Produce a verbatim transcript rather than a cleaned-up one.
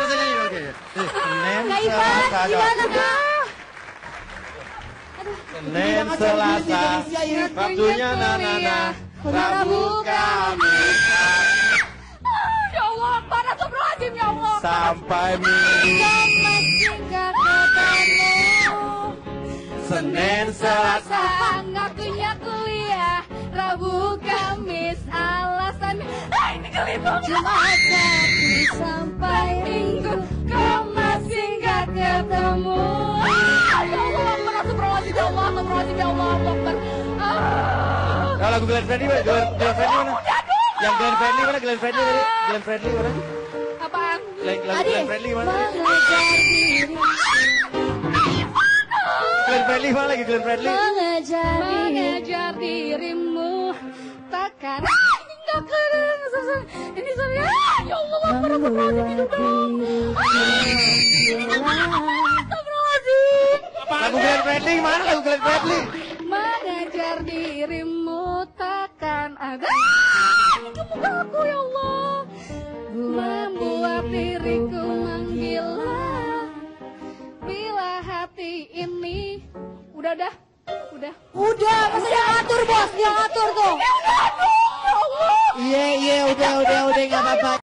bisa nyanyi oke. Senin, Kak Ivan, Selasa, gimana Kak? Senin, Selasa, waktunya nana, Rabu, Kamis, Ya Allah, para astagfirullahaladzim ya Allah. sampai Minggu. Sama singkat ketemu. Senin, Selasa, Ngakunya kuliah, Rabu, Kamis, alasan ah, ini kelibung. Jumat, Sabtu, sampai Minggu, kau masih gak ketemu. Ah, ya Allah, astagfirullahaladzim ya Allah, astagfirullahaladzim ya Allah, Allah Akbar. Ah. kalau lagu Glenn Fredly mana? Glenn Glenn Fredly mana? Udah dong. Yang Glenn Fredly mana? Glenn Fredly tadi? Glenn Fredly mana? Apaan? Lagu lagu Glenn Fredly mana? Mengejar diri. Glenn Fredly mana lagi Glenn Fredly? Mengejar, mengejar dirimu takkan hingga kadang susah. Ini saya ya Allah para astagfirullahaladzim hidup dong. Astagfirullahaladzim. Lagu Glenn Fredly mana? Lagu Glenn Fredly? Mengejar dirimu takkan ada. Kemuka aku ya Allah. Membuat diriku menggila. Bila hati ini udah dah, udah. Udah, masa dia ngatur bos, dia ngatur tuh. Ya Allah. Iya, iya, udah, udah, udah, nggak apa-apa.